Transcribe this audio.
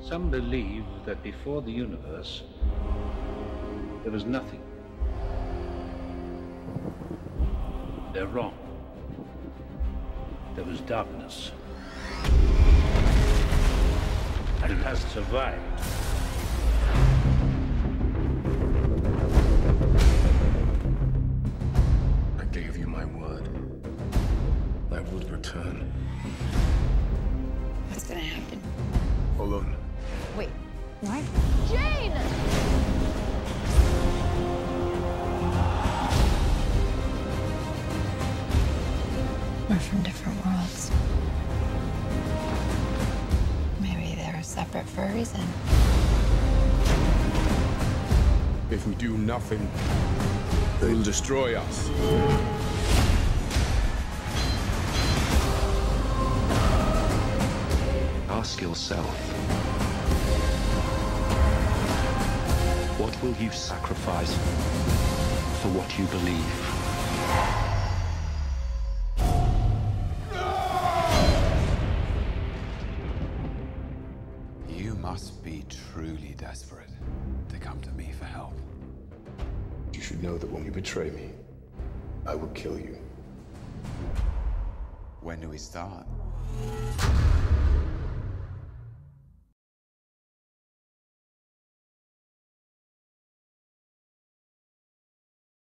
Some believe that before the universe, there was nothing. They're wrong. There was darkness. And it has survived. I gave you my word. I would return. What's gonna happen? Hold on. Wait, what? Jane! We're from different worlds. Maybe they're separate for a reason. If we do nothing, they'll destroy us. Ask yourself, what will you sacrifice for what you believe? You must be truly desperate to come to me for help. You should know that when you betray me, I will kill you. When do we start?